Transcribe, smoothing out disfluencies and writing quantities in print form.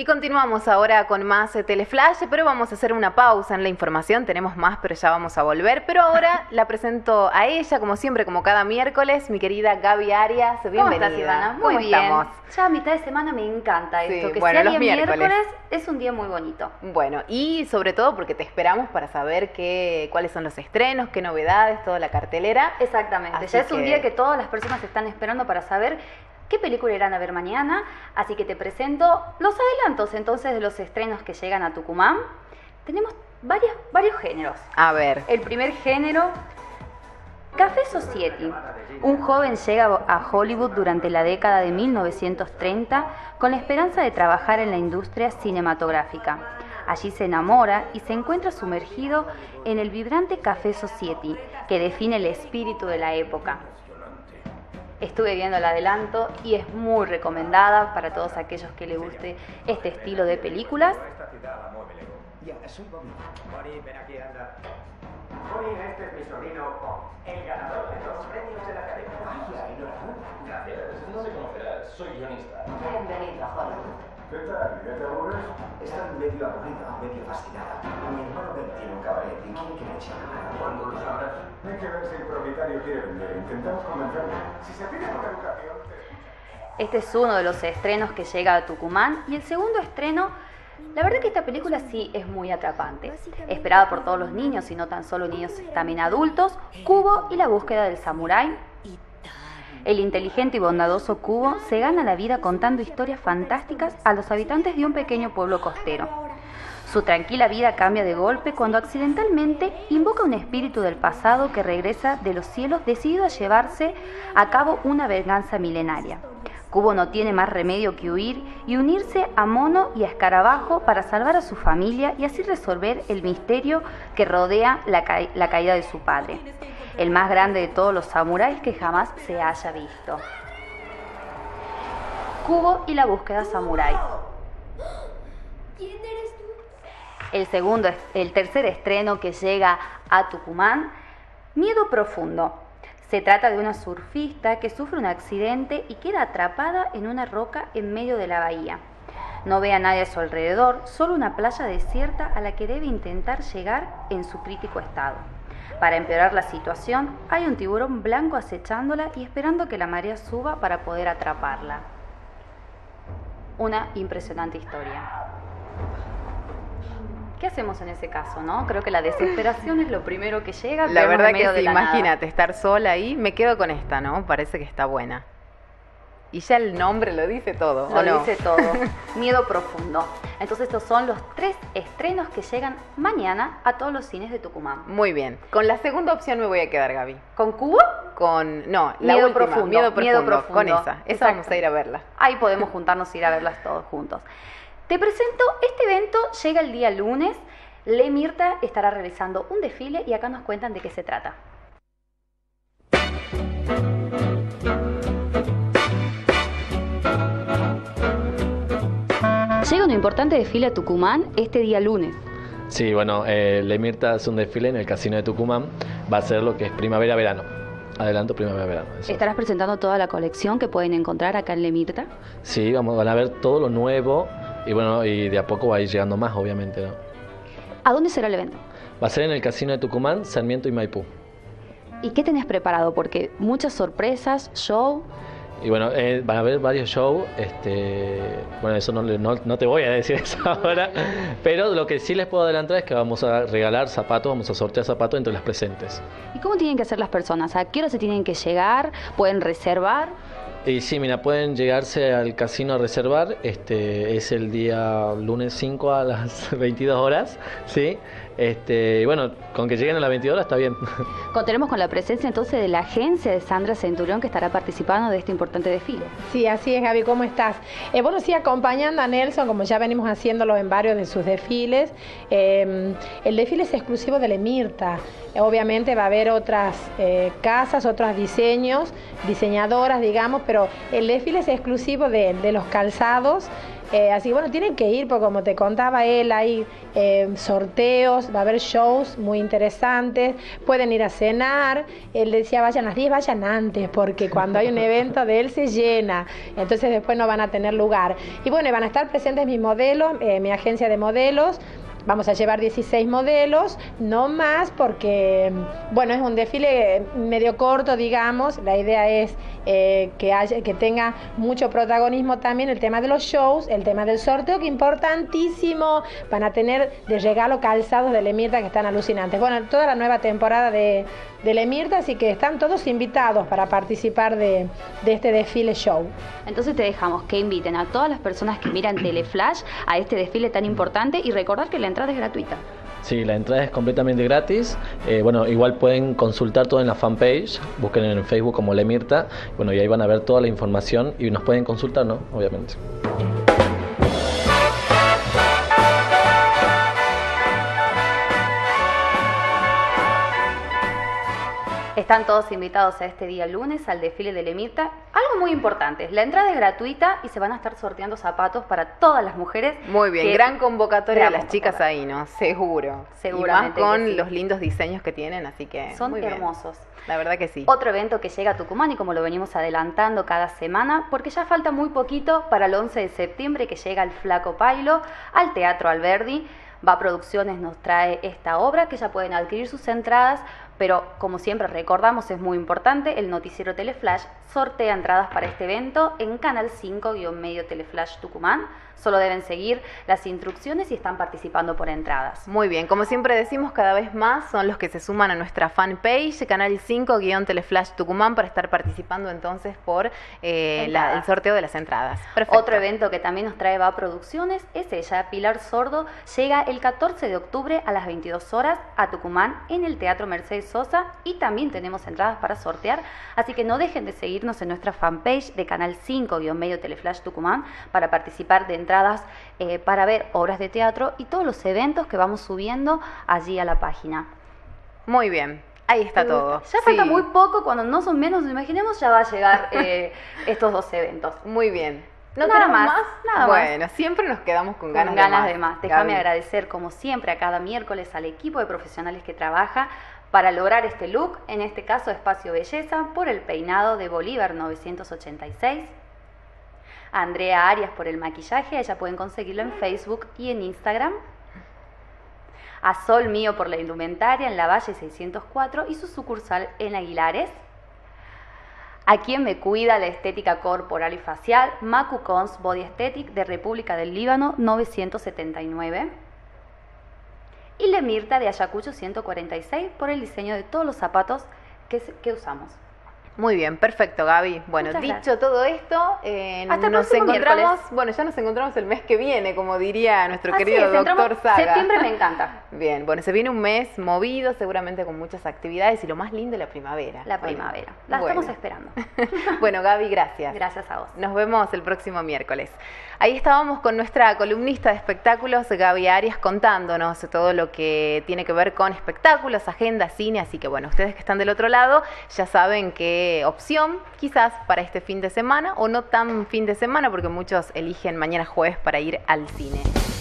continuamos ahora con más Teleflash, pero vamos a hacer una pausa en la información. Tenemos más, pero ya vamos a volver. Pero ahora la presento a ella, como siempre, como cada miércoles, mi querida Gaby Arias. Bienvenida. ¿Cómo estás, Ivana? Muy bien. Estamos? Ya a mitad de semana me encanta esto, que bueno, sea los día miércoles es un día muy bonito. Bueno, y sobre todo porque te esperamos para saber cuáles son los estrenos, qué novedades, toda la cartelera. Exactamente, Así ya es un día que todas las personas están esperando para saber qué película irán a ver mañana, así que te presento los adelantos entonces de los estrenos que llegan a Tucumán. Tenemos varios géneros. A ver. El primer género, Café Society. Un joven llega a Hollywood durante la década de 1930 con la esperanza de trabajar en la industria cinematográfica. Allí se enamora y se encuentra sumergido en el vibrante Café Society, que define el espíritu de la época. Estuve viendo el adelanto y es muy recomendada para todos aquellos que les guste este estilo de películas. Bonnie, ven aquí, anda. Bonnie, este es mi sobrino Bob, el ganador de 2 premios de la academia. Vaya, enhorabuena. Gracias. No me conocerás, soy guionista. Bienvenido, Hollywood. ¿Qué tal? ¿Ya te aburres? Está medio aburrida, medio fascinada. Mi hermano Ben tiene un cabaret y quiere que le eche una mano. ¿Cuándo lo sabrás? Hay que ver si el propietario quiere vender. Intentamos convencerlo. Si se pide por educación... Este es uno de los estrenos que llega a Tucumán y el segundo estreno, la verdad que esta película sí es muy atrapante. Esperada por todos los niños y no tan solo niños, también adultos, Kubo y la búsqueda del samurái. El inteligente y bondadoso Kubo se gana la vida contando historias fantásticas a los habitantes de un pequeño pueblo costero. Su tranquila vida cambia de golpe cuando accidentalmente invoca un espíritu del pasado que regresa de los cielos decidido a llevarse a cabo una venganza milenaria. Kubo no tiene más remedio que huir y unirse a Mono y a Escarabajo para salvar a su familia y así resolver el misterio que rodea la caída de su padre, el más grande de todos los samuráis que jamás se haya visto. Kubo y la búsqueda samurái. ¿Quién eres tú? El tercer estreno que llega a Tucumán, Miedo Profundo. Se trata de una surfista que sufre un accidente y queda atrapada en una roca en medio de la bahía. No ve a nadie a su alrededor, solo una playa desierta a la que debe intentar llegar en su crítico estado. Para empeorar la situación, hay un tiburón blanco acechándola y esperando que la marea suba para poder atraparla. Una impresionante historia. ¿Qué hacemos en ese caso, no? Creo que la desesperación es lo primero que llega. La verdad que sí, imagínate, estar sola ahí. Me quedo con esta, ¿no? Parece que está buena. Y ya el nombre lo dice todo, ¿o no? Lo dice todo. Miedo Profundo. Entonces estos son los 3 estrenos que llegan mañana a todos los cines de Tucumán. Muy bien. Con la segunda opción me voy a quedar, Gaby. ¿Con Kubo? No, la Miedo última, Profundo. Miedo Profundo. Con esa Exacto. vamos a ir a verla. Ahí podemos juntarnos y ir a verlas todos juntos. Te presento, este evento llega el día lunes. Le Mirta estará realizando un desfile y acá nos cuentan de qué se trata. Llega un importante desfile a Tucumán este día lunes. Sí, bueno, Le Mirta hace un desfile en el Casino de Tucumán. Va a ser lo que es primavera-verano. Adelanto primavera-verano. ¿Estarás presentando toda la colección que pueden encontrar acá en Le Mirta? Sí, van a ver todo lo nuevo y bueno, y de a poco va a ir llegando más, obviamente, ¿no? ¿A dónde será el evento? Va a ser en el Casino de Tucumán, Sarmiento y Maipú. ¿Y qué tenés preparado? Porque muchas sorpresas, show. Y bueno, van a haber varios shows, bueno, eso no te voy a decir eso ahora, pero lo que sí les puedo adelantar es que vamos a regalar zapatos, vamos a sortear zapatos entre las presentes. ¿Y cómo tienen que hacer las personas? ¿A qué hora se tienen que llegar? ¿Pueden reservar? Y sí, mira, pueden llegarse al casino a reservar, es el día lunes 5 a las 22 horas, ¿sí? Y bueno, con que lleguen a las 22 horas está bien. Contaremos con la presencia entonces de la agencia de Sandra Centurión que estará participando de este importante desfile. Sí, así es, Gaby, ¿cómo estás? Bueno, sí, acompañando a Nelson, como ya venimos haciéndolo en varios de sus desfiles. El desfile es exclusivo de Le Mirta. Obviamente va a haber otras casas, otros diseños, diseñadoras, digamos, pero el desfile es exclusivo de los calzados Así que bueno, tienen que ir, porque como te contaba él, hay sorteos, va a haber shows muy interesantes, pueden ir a cenar. Él decía, vayan a las 10, vayan antes, porque cuando hay un evento de él se llena, entonces después no van a tener lugar. Y bueno, van a estar presentes mis modelos, mi agencia de modelos. Vamos a llevar 16 modelos, no más, porque bueno, es un desfile medio corto, digamos. La idea es que tenga mucho protagonismo también el tema de los shows, el tema del sorteo, que es importantísimo. Van a tener de regalo calzados de Lemirta que están alucinantes. Bueno, toda la nueva temporada de Lemirta, así que están todos invitados para participar de este desfile show. Entonces te dejamos que inviten a todas las personas que miran Teleflash a este desfile tan importante y recordar que la entrada es gratuita. Sí, la entrada es completamente gratis. Bueno, igual pueden consultar todo en la fanpage, busquen en Facebook como Lemirta, bueno, y ahí van a ver toda la información y nos pueden consultar, ¿no? Obviamente. Están todos invitados a este día lunes al desfile de Lemirta. Algo muy importante, la entrada es gratuita y se van a estar sorteando zapatos para todas las mujeres. Muy bien, gran convocatoria de las chicas ahí, ¿no? Seguro. Seguramente. Y más con que sí. los lindos diseños que tienen, así que son muy hermosos. Bien. La verdad que sí. Otro evento que llega a Tucumán, y como lo venimos adelantando cada semana, porque ya falta muy poquito para el 11 de septiembre que llega el Flaco Pailo al Teatro Alberdi. Va Producciones nos trae esta obra, que ya pueden adquirir sus entradas, pero como siempre recordamos, es muy importante, el noticiero Teleflash sortea entradas para este evento en Canal 5-Medio Teleflash Tucumán. Solo deben seguir las instrucciones y están participando por entradas. Muy bien, como siempre decimos, cada vez más son los que se suman a nuestra fanpage, Canal 5-Teleflash Tucumán, para estar participando entonces por el sorteo de las entradas. Perfecto. Otro evento que también nos trae Va Producciones es ella, Pilar Sordo, llega el 14 de octubre a las 22 horas a Tucumán en el Teatro Mercedes Sosa, y también tenemos entradas para sortear, así que no dejen de seguirnos en nuestra fanpage de Canal 5-Medio Teleflash Tucumán para participar de entradas para ver obras de teatro y todos los eventos que vamos subiendo allí a la página. Muy bien, ahí está todo. Ya falta muy poco, cuando no son menos, imaginemos, ya va a llegar estos dos eventos. Muy bien. ¿No nada más? Nada más. Bueno, siempre nos quedamos con ganas de más. Déjame agradecer, como siempre, a cada miércoles al equipo de profesionales que trabaja para lograr este look, en este caso Espacio Belleza, por el peinado de Bolívar 986. A Andrea Arias por el maquillaje, ella pueden conseguirlo en Facebook y en Instagram. A Sol Mío por la indumentaria en la Valle 604 y su sucursal en Aguilares. A quien me cuida la estética corporal y facial, Macu Cons Body Aesthetic de República del Líbano 979. Y Lemirta de Ayacucho 146 por el diseño de todos los zapatos que usamos. Muy bien, perfecto, Gaby. Bueno, muchas dicho gracias. todo esto, hasta nos el encontramos, miércoles. bueno, ya nos encontramos el mes que viene, como diría nuestro Así querido es, doctor Saga. Septiembre me encanta. Bien, bueno, se viene un mes movido, seguramente con muchas actividades, y lo más lindo, la primavera. La primavera. La estamos esperando. Bueno, Gaby, gracias. Gracias a vos. Nos vemos el próximo miércoles. Ahí estábamos con nuestra columnista de espectáculos, Gaby Arias, contándonos todo lo que tiene que ver con espectáculos, agenda, cine, así que bueno, ustedes que están del otro lado ya saben qué opción quizás para este fin de semana, o no tan fin de semana, porque muchos eligen mañana jueves para ir al cine.